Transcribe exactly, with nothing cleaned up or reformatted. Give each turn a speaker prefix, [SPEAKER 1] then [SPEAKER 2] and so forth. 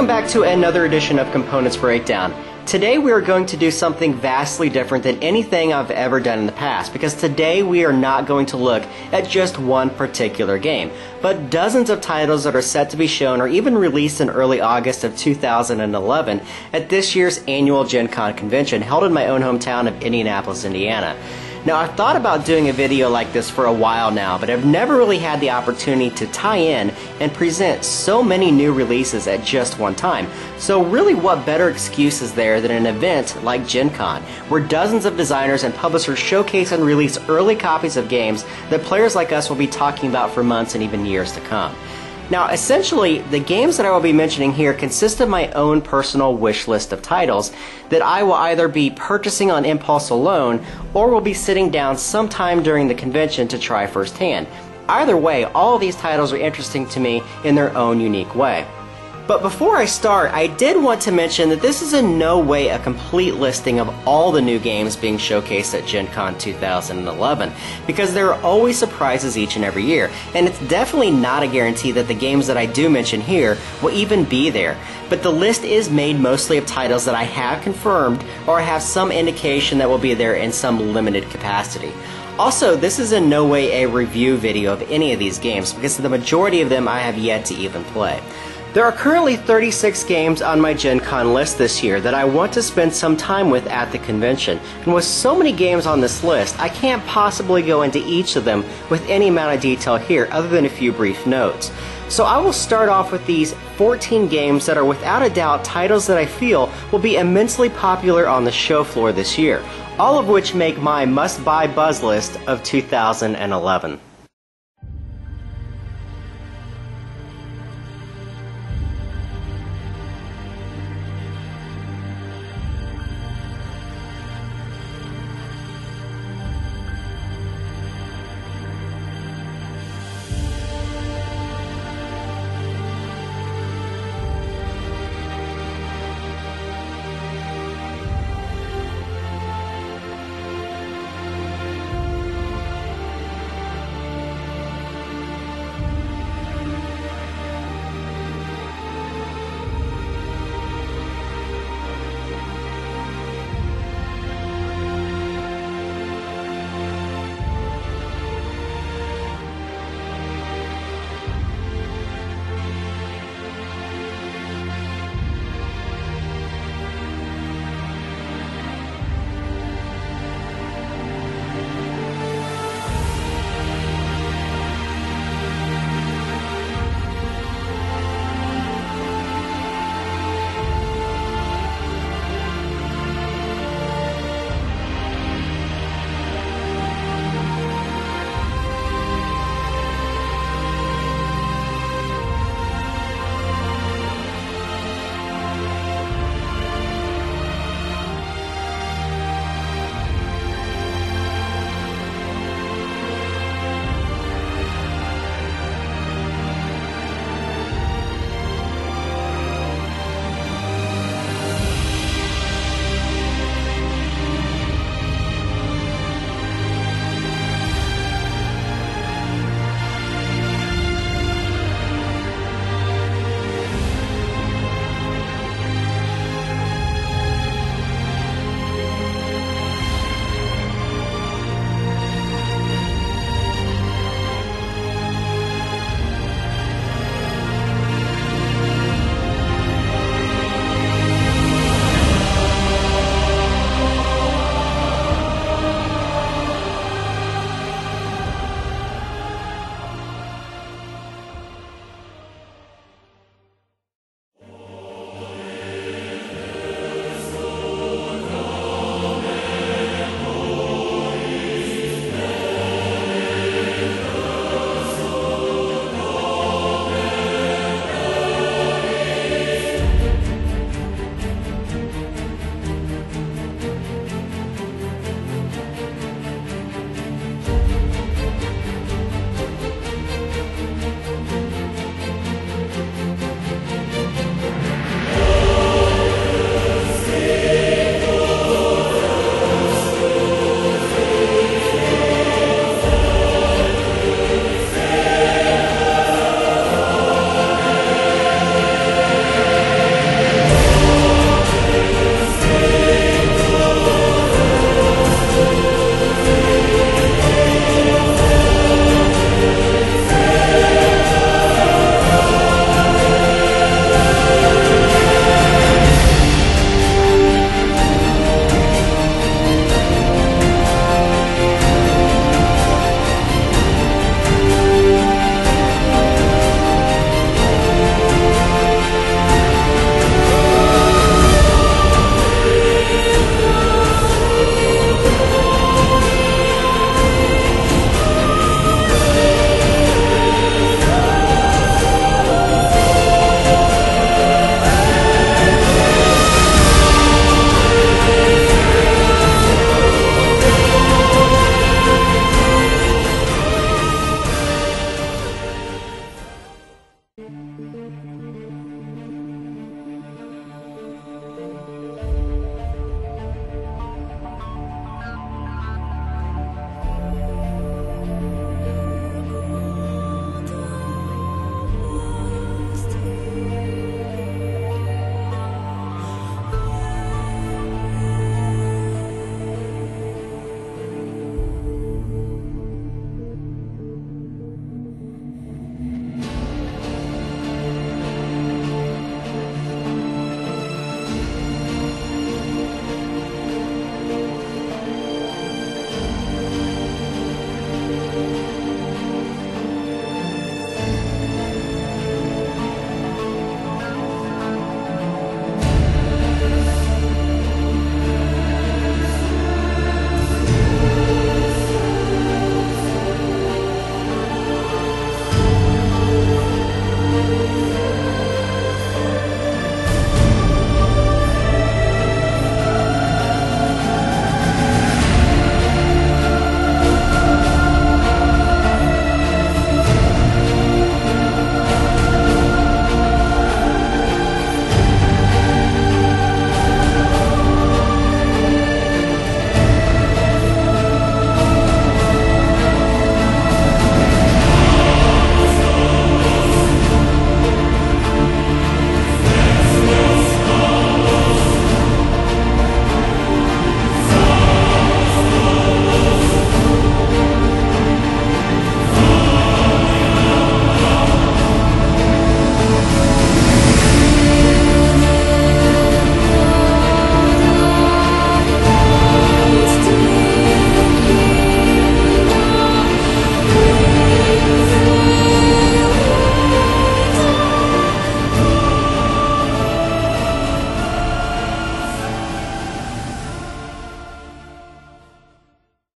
[SPEAKER 1] back to another edition of Components Breakdown. Today we are going to do something vastly different than anything I've ever done in the past, because today we are not going to look at just one particular game, but dozens of titles that are set to be shown or even released in early August of two thousand eleven at this year's annual Gen Con convention held in my own hometown of Indianapolis, Indiana. Now, I've thought about doing a video like this for a while now, but I've never really had the opportunity to tie in and present so many new releases at just one time. So really, what better excuse is there than an event like Gen Con, where dozens of designers and publishers showcase and release early copies of games that players like us will be talking about for months and even years to come. Now, essentially, the games that I will be mentioning here consist of my own personal wish list of titles that I will either be purchasing on impulse alone or will be sitting down sometime during the convention to try firsthand. Either way, all of these titles are interesting to me in their own unique way. But before I start, I did want to mention that this is in no way a complete listing of all the new games being showcased at Gen Con two thousand eleven, because there are always surprises each and every year, and it's definitely not a guarantee that the games that I do mention here will even be there. But the list is made mostly of titles that I have confirmed or have some indication that will be there in some limited capacity. Also, this is in no way a review video of any of these games, because the majority of them I have yet to even play. There are currently thirty-six games on my Gen Con list this year that I want to spend some time with at the convention, and with so many games on this list, I can't possibly go into each of them with any amount of detail here other than a few brief notes. So I will start off with these fourteen games that are without a doubt titles that I feel will be immensely popular on the show floor this year, all of which make my must-buy buzz list of two thousand eleven.